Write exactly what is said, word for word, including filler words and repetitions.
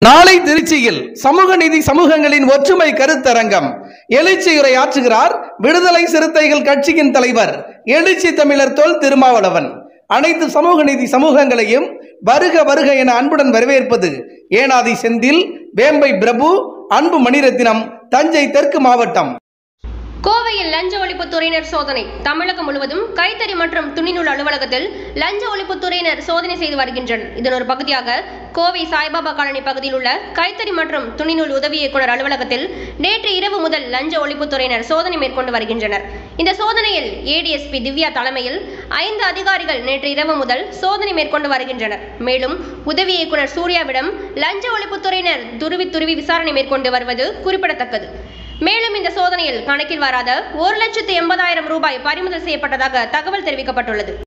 நாளை திருச்சியில் சமூக நீதி சமூகங்களின் ஒற்றுமை கருத்தரங்கம். எழுச்சியுரை ஆற்றுகிறார் விடுதலை சிறுத்தைகள் கட்சியின் தலைவர் எழுச்சி தமிழர் தொல் திருமாவளவன். அனைத்து சமூக நீதி சமூகங்களையும் வருக வருக என அன்புடன் வரவேற்பது ஏனாதி செந்தில், வேம்பை பிரபு, அன்பு மணிரத்தினம், தஞ்சை தெற்கு மாவட்டம். கோவையில் லஞ்ச ஒழிப்புத்துறையினர் சோதனை. தமிழகம் முழுவதும் கைத்தறி மற்றும் துணிநூல் அலுவலகத்தில் லஞ்ச ஒழிப்புத்துறையினர் சோதனை செய்து வருகின்றனர். இதன் ஒரு பகுதியாக கோவை சாய்பாபா காலனி பகுதியில் உள்ள கைத்தறி மற்றும் துணிநூல் உதவி இயக்குநர் அலுவலகத்தில் நேற்று இரவு முதல் லஞ்ச ஒழிப்புத்துறையினர் சோதனை மேற்கொண்டு வருகின்றனர். இந்த சோதனையில் ஏடிஎஸ்பி திவ்யா தலைமையில் ஐந்து அதிகாரிகள் நேற்று இரவு முதல் சோதனை மேற்கொண்டு வருகின்றனர். மேலும் உதவி இயக்குநர் சூர்யாவிடம் லஞ்ச ஒழிப்புத்துறையினர் துருவி துருவி விசாரணை மேற்கொண்டு வருவது குறிப்பிடத்தக்கது. மேலும் இந்த சோதனையில் கணக்கில் வராத ஒரு லட்சத்து எண்பதாயிரம் ரூபாய் பறிமுதல் செய்யப்பட்டதாக தகவல் தெரிவிக்கப்பட்டுள்ளது.